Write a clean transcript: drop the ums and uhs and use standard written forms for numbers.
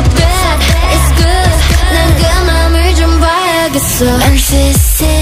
bad, it's good. 난 그 맘을 좀 봐야겠어. Narcissistic